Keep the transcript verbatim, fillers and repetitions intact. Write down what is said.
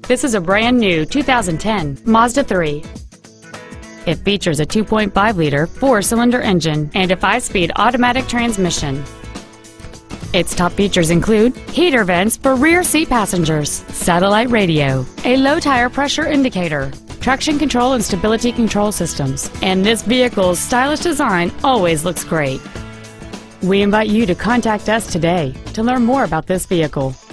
This is a brand new two thousand ten Mazda three. It features a two point five liter four-cylinder engine and a five-speed automatic transmission. Its top features include heater vents for rear seat passengers, satellite radio, a low tire pressure indicator, traction control and stability control systems, and this vehicle's stylish design always looks great. We invite you to contact us today to learn more about this vehicle.